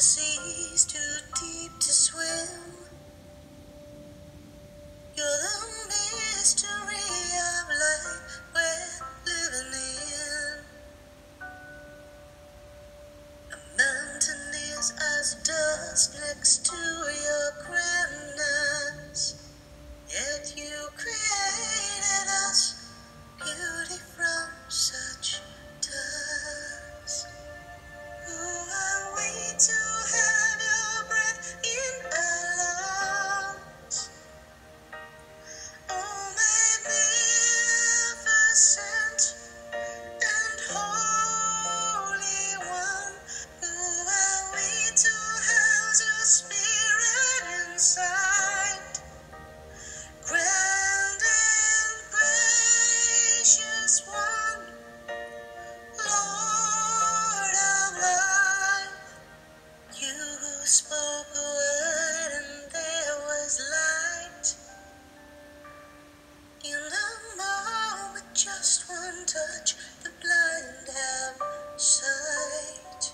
sea's too deep to swim. You're the mystery of life we're living in. A mountain is as dust next to your grandness, yet you created us, beauty from such dust. Who are we to have your breath in our lungs? Oh, magnificent and holy one, who are we to house your spirit inside? Grand and gracious one, Lord of life, you who spoke a word and there was light. In a moment, just one touch, the blind have sight.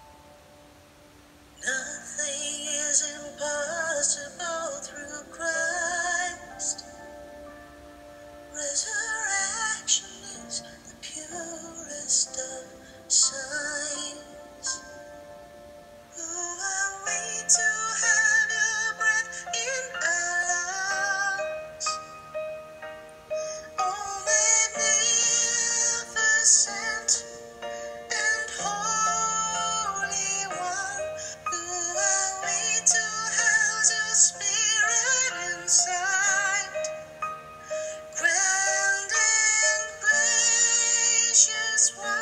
Nothing is impossible through Christ. Resurrection is the purest of signs. Who are we to have your breath in our lungs? Oh, magnificent and holy one, who are we to house your spirit inside? Grand and gracious one.